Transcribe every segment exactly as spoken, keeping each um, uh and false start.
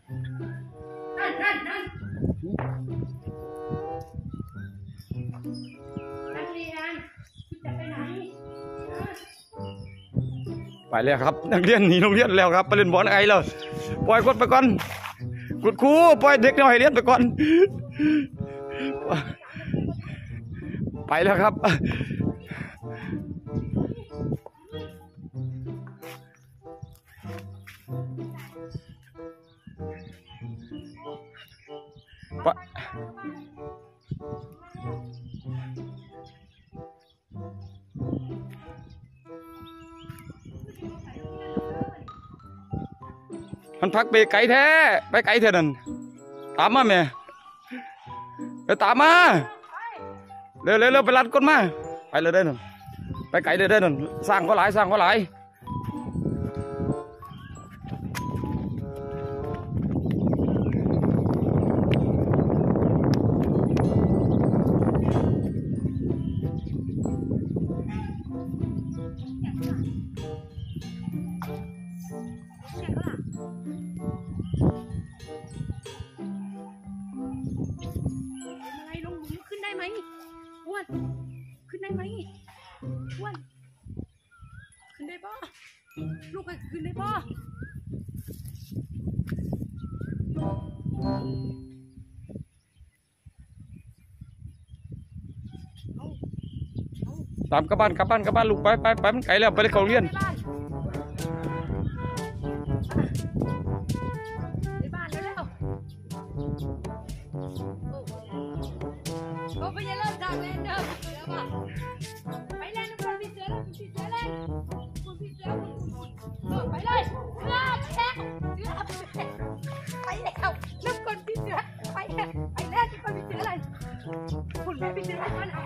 นั่นนั่นนั่นนักเรียนคุณจะไปไหนไปแล้วครับนักเรียนหนีโรงเรียนแล้วครับไปเล่นบอลไอ้เลยปล่อยคนไปก่อนกุดครูปล่อยเด็กน้อยเรียนไปก่อนไปแล้วครับมันพักไปไกลแท้ไปไกลแท้นั่นตามมาแม่ไปตามมาเร็วเร็วเร็วไปรัดก้นมาไปเลยได้นั่นไปไกลเลยได้นั่นสร้างก็หลายสร้างก็หลายอ้วนขึ้นได้ไหมอ้วนขึ้นได้ป่ะลูกไปขึ้นได้ป่ะตามกลับบ้านกลับบ้านกลับบ้านลูกไปไปไปมันไกลแล้วไปเลยเขาเรียนไปบ้านแล้วโอ้ไปยังเลิกทางเล่นเด้อไปเล่นทุกคนพี่เสือแล้วพี่เสือเล่นคุณพี่เสือคุณไปเลยเสือแล้วเสือไปแล้วทุกคนพี่เสือไปไปเล่นทุกคนพี่เสืออะไรคุณแม่พี่เสืออะไรกัน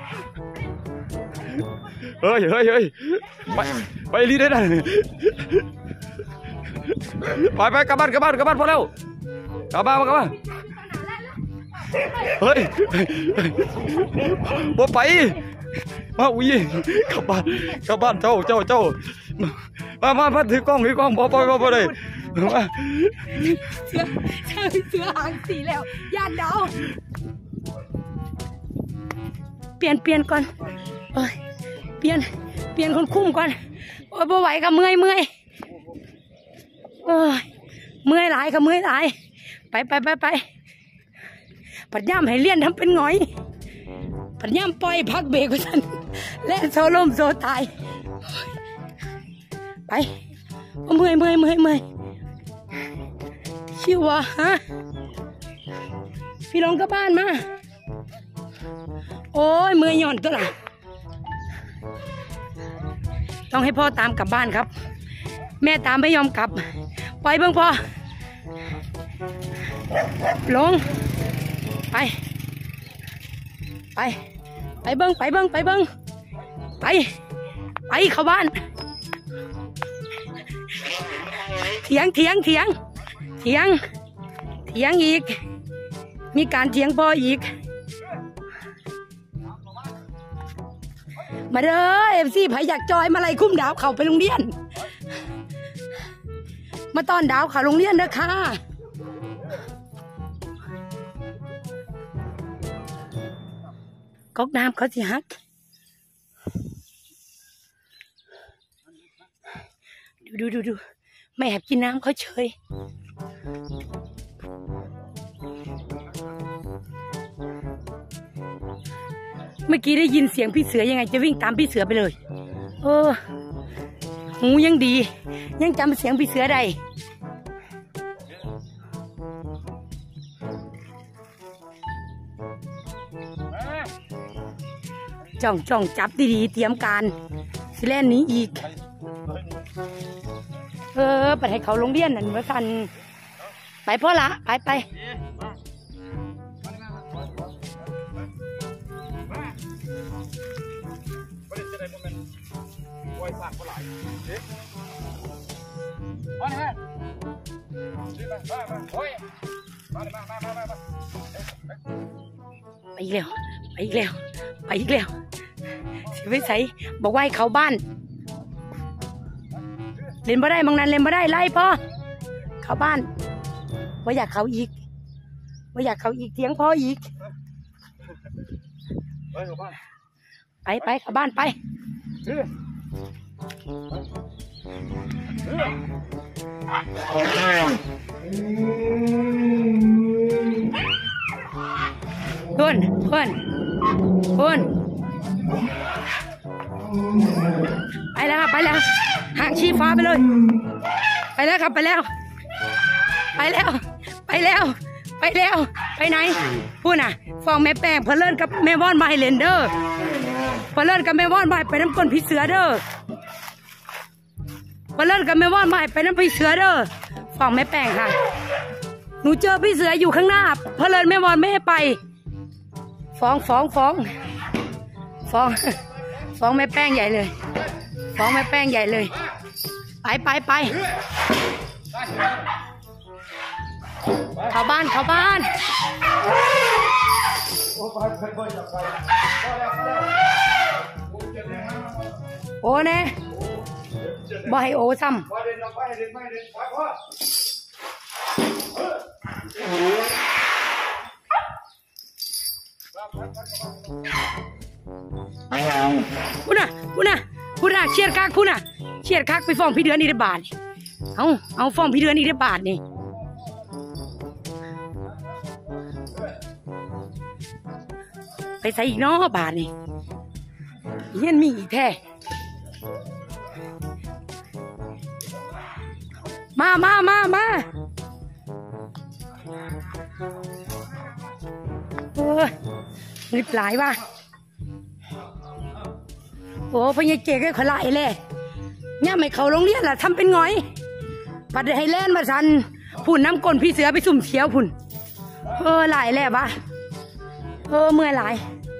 เฮ้ยเฮ้ยเฮ้ยไปไปรีได้นะไปไปกลับบ้านกลับบ้านกลับบ้านพอแล้วกลับบ้านกลับบ้านเฮ้ยบ่ไปมาอุ้ยกลับบ้านกลับบ้านเจ้าเจ้าเจ้ามามามาถือกล้องถือกล้องพอพอพอเลยมาเสือเสือหางสีแล้วย่านดาวเปลี่ยนเปลี่ยนก่อนเอ้ยเปลี่ยนเปลี่ยนคนคุ้มก่อนโอ้ยบ่ไหวกับเมื่อยเมื่อยโอ้ยเมื่อยหลายกับเมื่อยหลายไปไปไปไปปัดย่ำให้เลี้ยนทำเป็นหงอยปัดย่ำปล่อยพักเบรกไปทันเล่นโซล่มโซตายไปเมื่อยเมื่อยเมื่อยเมื่อยชิววะฮะพี่ลงกับบ้านมาโอ้ยเมื่อยหย่อนตัวละต้องให้พ่อตามกลับบ้านครับแม่ตามไม่ยอมกลับปล่อยเบิ่งพ่อลงไปไปไปเบิ้งไปเบิ้งไปเบิ้งไปไปเข้าบ้านเถียงเถียงเถียงเถียงเถียงอีกมีการเถียงพ่ออีกมาเด้อเอฟซีไผอยากจอยมาไล่คุ้มดาวเขาไปโรงเรียนมาตอนดาวเขาโรงเรียนเด้อค่ะก๊อกน้ำเขาสิฮักดูดูดูดูไม่แอบกินน้ำเขาเฉยเมื่อกี้ได้ยินเสียงพี่เสือยังไงจะวิ่งตามพี่เสือไปเลยเออหูยังดียังจำเสียงพี่เสือได้จ้องจ้องจับดีๆเตรียมการสิแล่นนี้อีกเออไปให้เขาโรงเรียนนั่นไว้กันไปพ่อละไปไปไปอีกแล้วไปอีกแล้วไปอีกแล้วสิไปใส่บอกว่าให้เขาบ้านเล่นบ่ได้บางนั้นเล่นบ่ได้ไล่พ่อเขาบ้านไว่าอยากเขาอีกว่าอยากเขาอีกเถียงพ่ออีกไปไปกลับบ้านไปเพื่อนเพื่อนเพื่อนไปแล้วครับไปแล้วห่างชี้ฟ้าไปเลยไปแล้วครับไปแล้วไปแล้วไปแล้วไปแล้วไปไหนพูดน่ะฟองแม่แป้งเพลินกับแม่ว่อนใบเลนเดอร์เพลินกับแม่ว่อนใบไปน้ำก้นพี่เสือเด้อเพลินกับแม่ว่อนใบไปน้ำพี่เสือเด้อฟองแม่แป้งค่ะหนูเจอพี่เสืออยู่ข้างหน้าเพลินแม่ว่อนไม่ให้ไปฟ้องฟ้องฟ้องฟ้องฟ้องแม่แป้งใหญ่เลยฟ้องแม่แป้งใหญ่เลยไปไปไปเข้าบ้านเข้าบ้านโอ้เน่บ่ให้โอ้ซ้ำพูดนะพูดนะพูดนะเชียร์คักพูดนะเชียร์คักไปฟ้องพี่เดือนนี่ได้บาทเอาเอาฟ้องพี่เดือนนี่ได้บาทนี่ไปใส่อีกน้อบาทนี่เฮียนมีอีกแท้มามามามาโอ้ยนึกหลายว่ะโอ้พญาเจ๊ก็ขลายเลยเนี่ยไม่เขาโรงเรียนล่ะทำเป็นง่อยปัดให้เล่นมาสันพุ่นน้ำก้นพี่เสือไปสุ่มเชียวพุ่นเออหลายแล้ววะเออเมื่อหลาย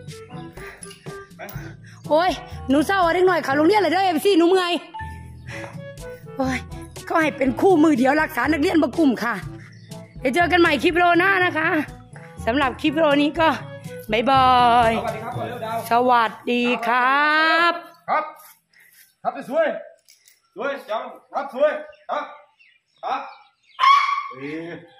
โอ้ยหนูเศร้าเล็กหน่อยเขาโรงเรียนเลยเด้อเอฟซีหนูเมื่อยโอ้ยก็ให้เป็นคู่มือเดียวรักษานักเรียนบกลุ่มค่ะเดี๋ยวเจอกันใหม่คลิปโรหน้านะคะสำหรับคลิปโรนี้ก็บายบายสวัสดีครับครับครับสวยสวยจังครับสวยครับครับ